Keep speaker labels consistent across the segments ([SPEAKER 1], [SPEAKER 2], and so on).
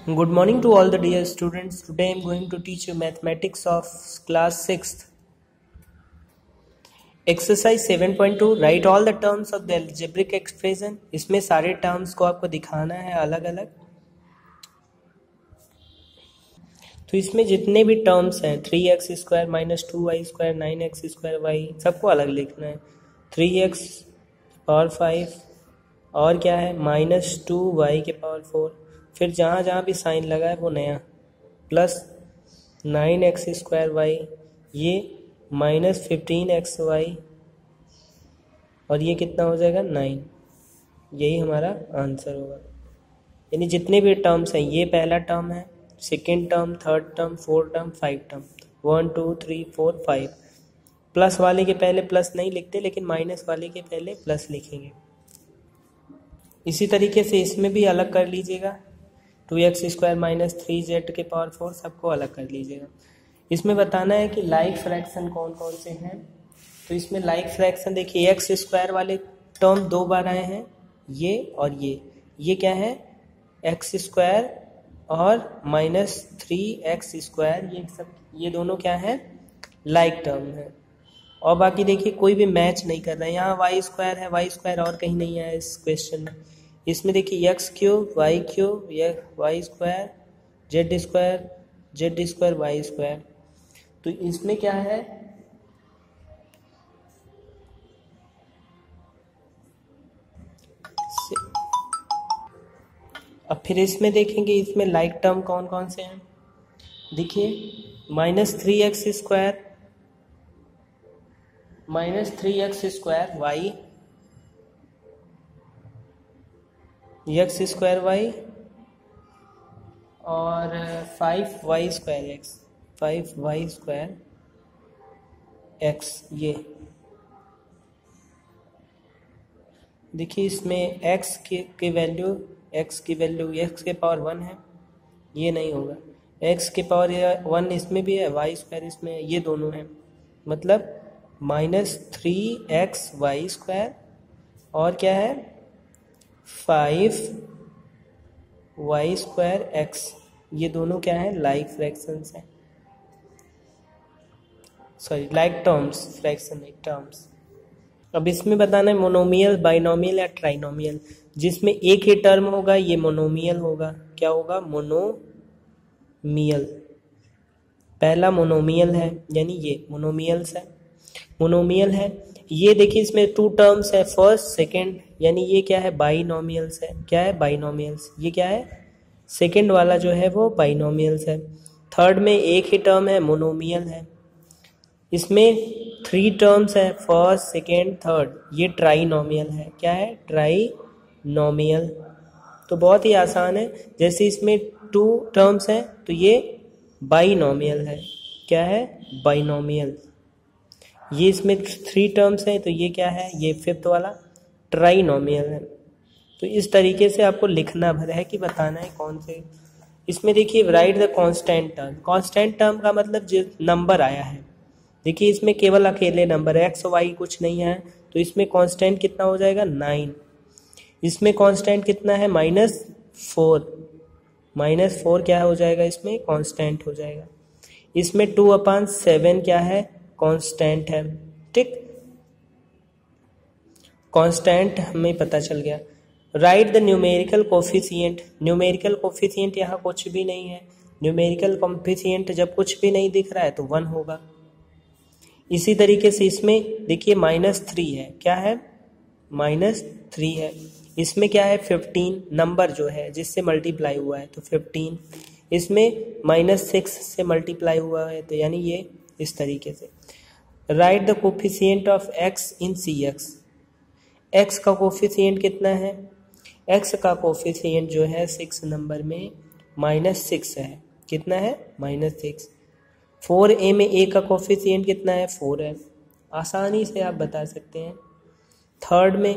[SPEAKER 1] Good morning to all the dear students. Today I am going to teach you mathematics of class 6th. Exercise 7.2 write all the terms of the algebraic expression. इसमें सारे terms को आपको दिखाना है अलग अलग. तो इसमें जितने भी terms हैं 3x square minus 2y square 9x square y सबको अलग लिखना है. 3x पावर 5 और क्या है माइनस 2y के पावर 4. फिर जहाँ जहाँ भी साइन लगा है वो नया प्लस 9x स्क्वायर वाई ये माइनस 15x वाई और ये कितना हो जाएगा 9. यही हमारा आंसर होगा. यानी जितने भी टर्म्स हैं ये पहला टर्म है, second term, third term, fourth term, 5 term, 1 2 3 4 5. Plus वाले के पहले प्लस नहीं लिखते लेकिन माइनस वाले के पहले प्लस लिखेंगे. इसी तरीके से इसमें भी अलग कर लीजिएगा. 2x स्क्वायर माइनस 3z के पावर 4 सबको अलग कर लीजिएगा. इसमें बताना है कि लाइक फ्रैक्शन कौन कौन से हैं. तो इसमें लाइक फ्रैक्शन देखिए x स्क्वायर वाले टर्म 2 बार आए हैं ये और ये क्या है x स्क्वायर और माइनस 3x स्क्वायर ये दोनों क्या है लाइक टर्म है. और बाकी देखिए कोई भी मैच नहीं कर रहा है. यहाँ y स्क्वायर है, y स्क्वायर और कहीं नहीं आया इस क्वेश्चन में. इसमें देखिए x cube y cube y square z square y square. तो इसमें क्या है अब फिर इसमें देखेंगे इसमें लाइक टर्म कौन कौन से हैं. देखिए minus 3x square y x square y और 5y स्क्वायर एक्स. ये देखिए इसमें x की वैल्यू x के पावर 1 है, ये नहीं होगा. x के पावर 1 इसमें भी है, y स्क्वायर इसमें है, ये दोनों हैं. मतलब माइनस 3x वाई स्क्वायर और क्या है 5y स्क्वायर x. ये दोनों क्या है लाइक फ्रैक्शंस हैं, सॉरी लाइक टर्म्स, फ्रैक्शन नहीं टर्म्स. अब इसमें बताना है मोनोमियल, बाइनोमियल या ट्राइनोमियल. जिसमें एक ही टर्म होगा ये मोनोमियल होगा. क्या होगा मोनोमियल. पहला मोनोमियल है यानी ये मोनोमियल है. ये देखिए इसमें 2 टर्म्स है फर्स्ट सेकंड, यानी ये क्या है बाइनोमियल्स है. क्या है बाइनोमियल्स. ये क्या है सेकंड वाला जो है वो बाइनोमियल्स है. थर्ड में एक ही टर्म है मोनोमियल है. इसमें 3 टर्म्स है फर्स्ट सेकंड थर्ड, ये ट्राइनोमियल है. क्या है ट्राइनोमियल. तो बहुत ही आसान है. जैसे इसमें 2 टर्म्स है तो ये बाइनोमियल है. क्या है बाइनोमियल. ये इसमें 3 टर्म्स है तो ये क्या है ये फिफ्थ वाला ट्राइनोमियल है. तो इस तरीके से आपको लिखना भर है कि बताना है कौन से. इसमें देखिए write the constant term. Constant term का मतलब जो नंबर आया है. देखिए इसमें केवल अकेले नंबर है, एक्स वाई कुछ नहीं है. तो इसमें कांस्टेंट कितना हो जाएगा 9. इसमें कांस्टेंट कितना है -4. -4 क्या हो जाएगा इसमें कांस्टेंट हो जाएगा. इसमें 2/7 क्या है कांस्टेंट है. ठीक, कांस्टेंट हमें पता चल गया. Write the numerical coefficient. Numerical coefficient यहाँ कुछ भी नहीं है. न्यूमेरिकल कोफिशिएंट जब कुछ भी नहीं दिख रहा है तो 1 होगा. इसी तरीके से इसमें देखिए -3 है. क्या है -3 है. इसमें क्या है 15 नंबर जो है जिससे मल्टीप्लाई हुआ है तो 15. इसमें -6 से मल्टीप्लाई हुआ है तो यानी ये इस तरीके से. Write the coefficient of x in CX. x का कोफिशिएंट कितना है. x का कोफिशिएंट जो है 6 नंबर में -6 है. कितना है -6. 4a में a का कोफिशिएंट कितना है 4 है. आसानी से आप बता सकते हैं. थर्ड में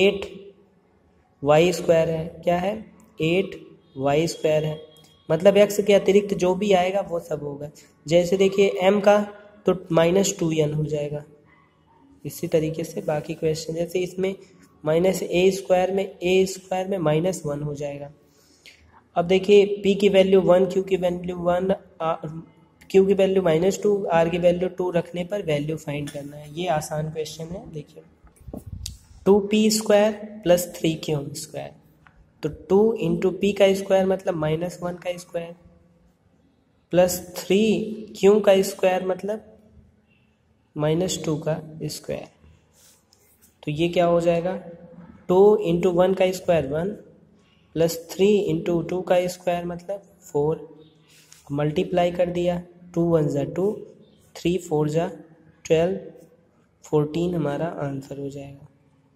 [SPEAKER 1] 8y स्क्वायर है. क्या है 8y स्क्वायर है. मतलब x के अतिरिक्त जो भी आएगा वो सब होगा. जैसे देखिए m का तो -2n हो जाएगा. इसी तरीके से बाकी क्वेश्चन जैसे इसमें -a स्क्वायर में -1 हो जाएगा. अब देखिए p की वैल्यू 1, q की वैल्यू 1, q की वैल्यू -2, r की वैल्यू 2 रखने पर वैल्यू फाइंड करना है। ये आसान क्वेश्चन है। देखिए 2p² प्लस 3q², तो 2 इंटू पी का स्क्वायर मतलब -1 का स्क्वायर प्लस 3q का स्क्वायर मतलब -2 का स्क्वायर। तो ये क्या हो जाएगा, 2 इंटू 1 का स्क्वायर 1 प्लस 3 इंटू 2 का स्क्वायर मतलब 4, मल्टीप्लाई कर दिया, 2 1 ज़ा 2, 3 4 ज़ा 12, 14 हमारा आंसर हो जाएगा।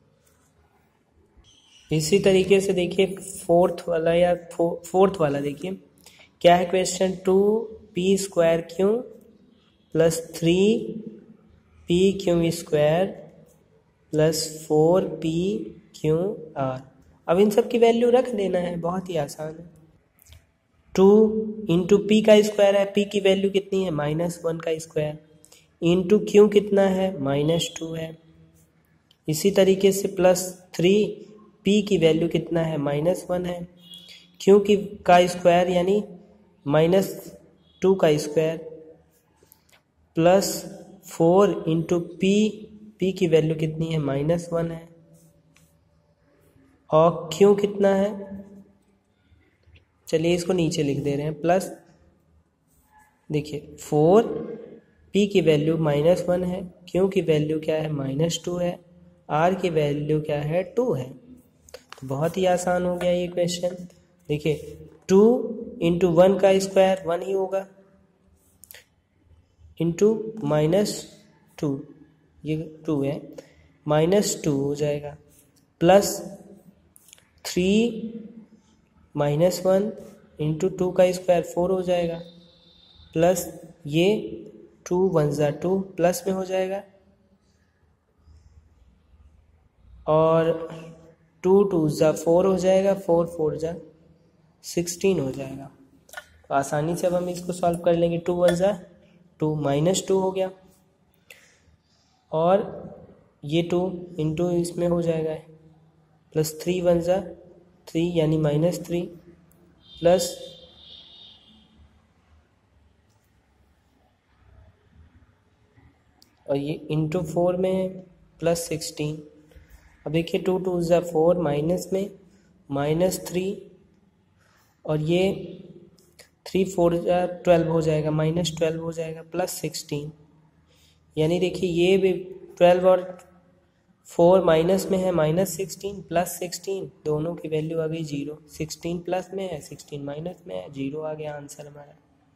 [SPEAKER 1] इसी तरीके से देखिए फोर्थ वाला देखिए क्या है question, 2p² plus 3pq² plus 4pqr। अब इन सब की वैल्यू रख देना है, बहुत ही आसान है। 2 इंटू पी का स्क्वायर है, पी की वैल्यू कितनी है -1 का स्क्वायर, इंटू क्यू कितना है -2 है। इसी तरीके से प्लस 3 पी की वैल्यू कितना है -1 है, क्यू की का स्क्वायर यानी -2 का स्क्वायर प्लस 4 इंटू पी की वैल्यू कितनी है -1 है, और क्यू कितना है, चलिए इसको नीचे लिख दे रहे हैं, प्लस देखिए 4 पी की वैल्यू -1 है, क्यू की वैल्यू क्या है -2 है, आर की वैल्यू क्या है 2 है। तो बहुत ही आसान हो गया ये क्वेश्चन। देखिए 2 इंटू 1 का स्क्वायर 1 ही होगा, इंटू -2, ये 2 है, -2 हो जाएगा, प्लस 3 -1 इंटू 2 का स्क्वायर 4 हो जाएगा, प्लस ये 2 1 ज़ा 2 प्लस में हो जाएगा, और 2 2 ज़ा 4 हो जाएगा, 4 4 ज़ा 16 हो जाएगा। तो आसानी से अब हम इसको सॉल्व कर लेंगे। 2 1 ज़ा 2 -2 हो गया, और ये 2 इंटू इसमें हो जाएगा, प्लस 3 1 ज़ा 3 यानी -3 प्लस और ये इंटू 4 में प्लस 16। अब देखिए 2 2 ज़ा 4 माइनस में -3, और ये 3 4 ज़ा 12 हो जाएगा, -12 हो जाएगा, प्लस 16, यानी देखिए ये भी 12 और 4 माइनस में है, -16 प्लस 16, दोनों की वैल्यू आ गई 0, 16 प्लस में है 16 माइनस में है, 0 आ गया आंसर हमारा।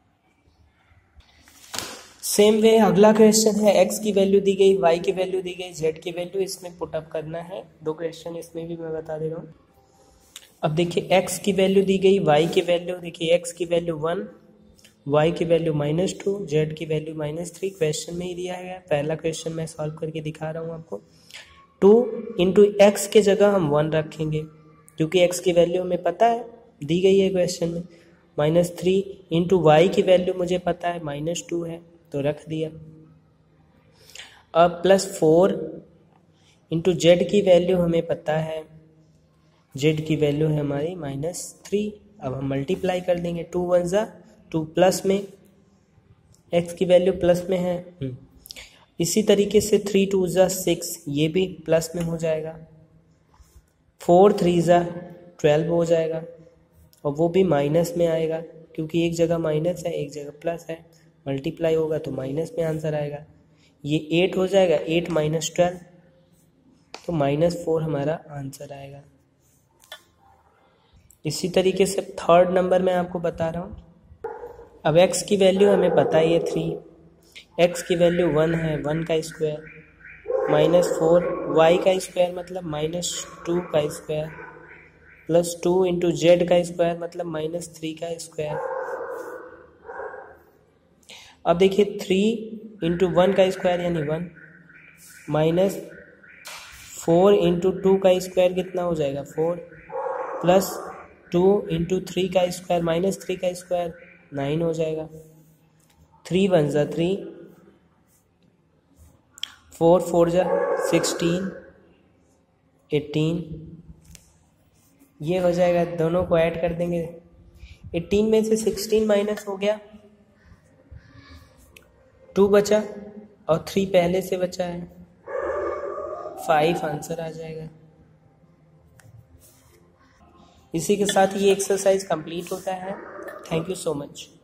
[SPEAKER 1] सेम वे अगला क्वेश्चन है, x की वैल्यू दी गई, y की वैल्यू दी गई, z की वैल्यू इसमें पुटअप करना है। 2 क्वेश्चन इसमें भी मैं बता दे रहा हूँ। अब देखिए x की वैल्यू दी गई, y की वैल्यू देखिए, x की वैल्यू 1, y की वैल्यू -2, z की वैल्यू -3, क्वेश्चन में ही दिया है। पहला क्वेश्चन मैं सॉल्व करके दिखा रहा हूँ आपको। 2 इंटू एक्स के जगह हम 1 रखेंगे, क्योंकि x की वैल्यू हमें पता है, दी गई है क्वेश्चन में। -3 इंटू वाई की वैल्यू मुझे पता है -2 है, तो रख दिया। अब प्लस 4 इंटू जेड की वैल्यू हमें पता है, जेड की वैल्यू है हमारी -3। अब हम मल्टीप्लाई कर देंगे, 2 1 ज़ा 2 प्लस में, x की वैल्यू प्लस में है। इसी तरीके से 3 2 ज़ा 6, ये भी प्लस में हो जाएगा, 4 3 ज़ा 12 हो जाएगा, और वो भी माइनस में आएगा, क्योंकि एक जगह माइनस है एक जगह प्लस है, मल्टीप्लाई होगा तो माइनस में आंसर आएगा। ये 8 हो जाएगा, 8 माइनस 12, तो -4 हमारा आंसर आएगा। इसी तरीके से थर्ड नंबर में आपको बता रहा हूँ। अब x की वैल्यू हमें पता है, ये 3, x की वैल्यू 1 है, 1 का स्क्वायर, -4 y का स्क्वायर मतलब -2 का स्क्वायर, प्लस 2 इंटू जेड का स्क्वायर मतलब -3 का स्क्वायर। अब देखिए 3 इंटू 1 का स्क्वायर यानी 1, -4 इंटू 2 का स्क्वायर कितना हो जाएगा 4, प्लस 2 इंटू 3 का स्क्वायर -3 का स्क्वायर 9 हो जाएगा। 3 1 ज़ा 3, 4 4 ज़ा 16, 18, ये हो जाएगा। दोनों को ऐड कर देंगे 18 में से 16 माइनस हो गया, 2 बचा और 3 पहले से बचा है, 5 आंसर आ जाएगा। इसी के साथ ये एक्सरसाइज कंप्लीट होता है। Thank you so much.